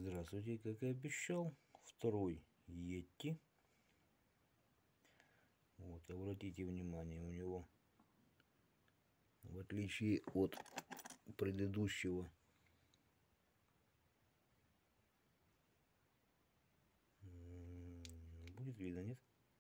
Здравствуйте, как и обещал, второй Йети. Вот, обратите внимание, у него, в отличие от предыдущего, будет видно, нет?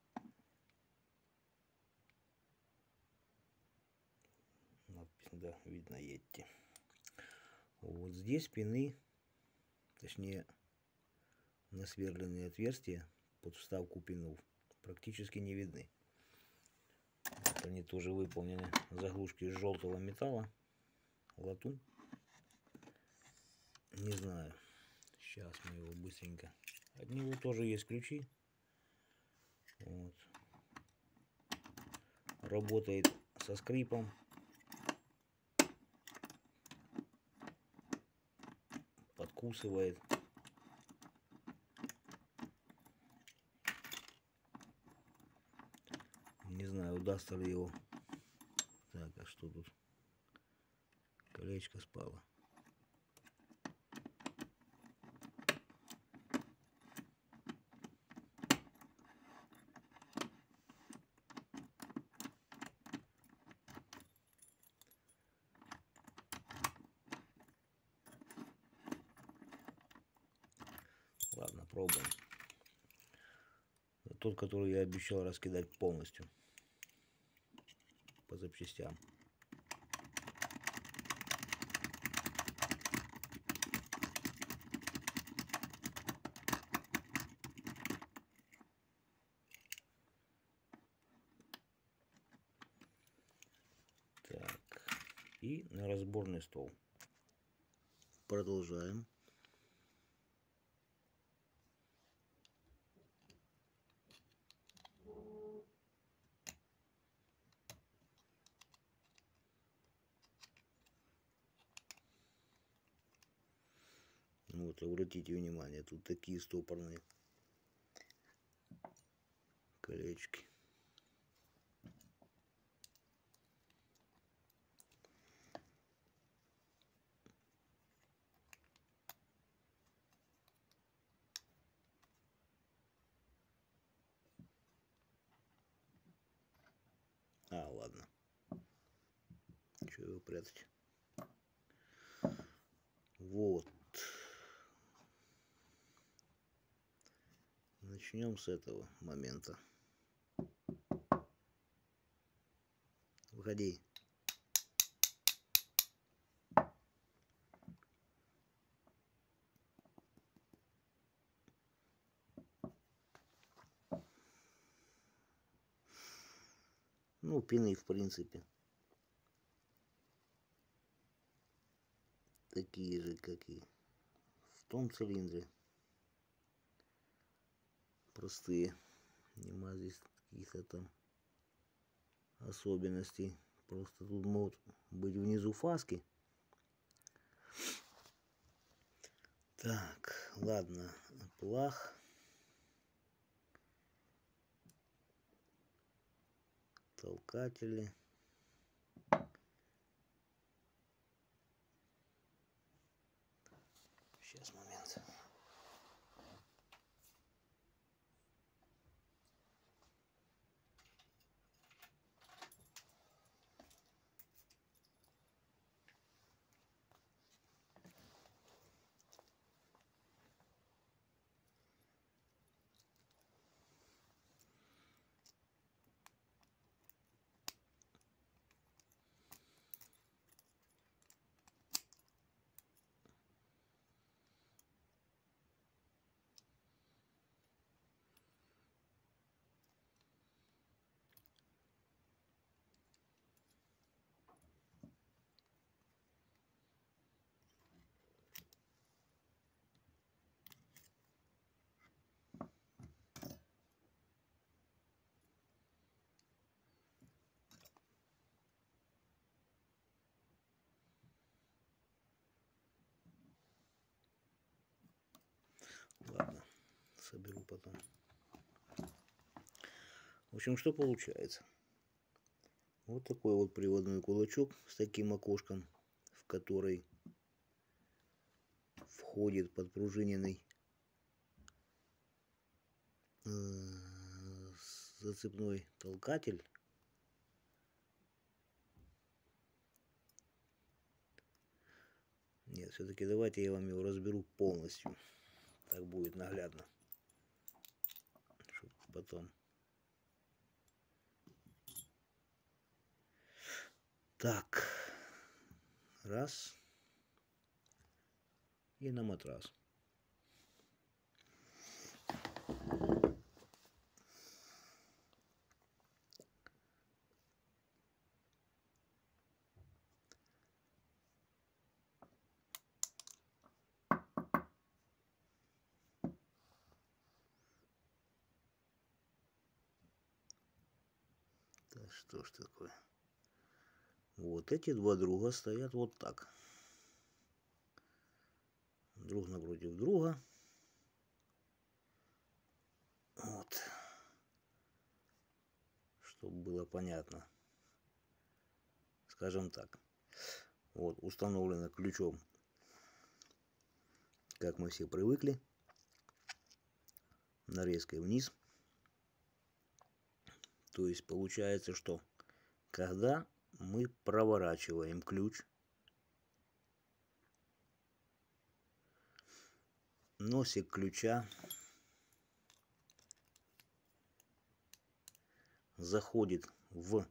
Надпись, да, видно Йети. Вот здесь пины, точнее насверленные отверстия под вставку пинов практически не видны. Вот они тоже выполнены заглушки из желтого металла, латунь. Не знаю, сейчас мы его быстренько. От него тоже есть ключи. Вот. Работает со скрипом. Подкусывает. Не знаю, удастся ли его. Так, а что тут? Колечко спало. Ладно, пробуем. Тот, который я обещал раскидать полностью по запчастям. Так, и на разборный стол. Продолжаем. Вот, обратите внимание, тут такие стопорные колечки. А, ладно. Что его прятать? Вот. Начнем с этого момента. Выходи. Ну, пины, в принципе, такие же, как и в том цилиндре. Простые. Нема здесь каких-то там особенностей. Просто тут могут быть внизу фаски. Так, ладно. Плах. Толкатели. Сейчас, момент. Ладно, соберу потом. В общем, что получается? Вот такой вот приводной кулачок с таким окошком, в который входит подпружиненный зацепной толкатель. Нет, все-таки давайте я вам его разберу полностью. Так будет наглядно. Чтоб потом. Так. Раз. И на матрас. Так, что ж такое? Вот эти два друга стоят вот так. Друг напротив друга. Вот. Чтобы было понятно. Скажем так. Вот установлено ключом, как мы все привыкли, нарезкой вниз. То есть получается, что когда мы проворачиваем ключ, носик ключа заходит в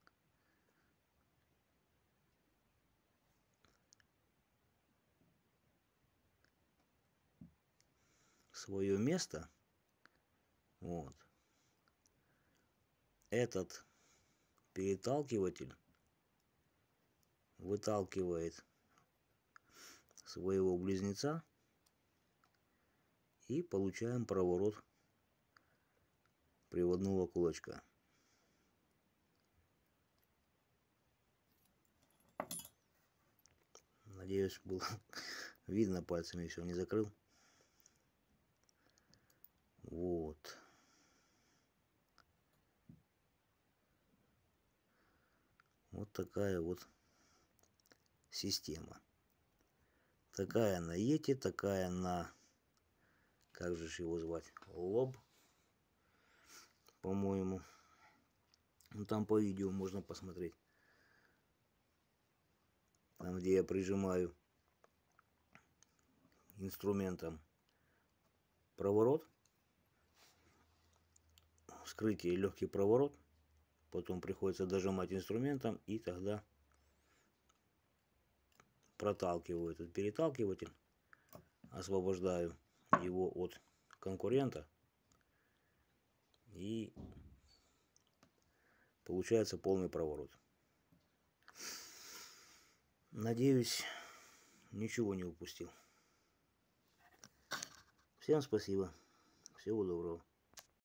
свое место. Вот. Этот переталкиватель выталкивает своего близнеца, и получаем проворот приводного кулачка. Надеюсь, было видно, пальцами еще не закрыл. Вот. Вот такая вот система. Такая на Йети, такая на, как же его звать, Лоб, по-моему. Ну, там по видео можно посмотреть. Там, где я прижимаю инструментом проворот, вскрытие и легкий проворот, потом приходится дожимать инструментом, и тогда проталкиваю этот переталкиватель, освобождаю его от конкурента, и получается полный проворот. Надеюсь, ничего не упустил. Всем спасибо. Всего доброго.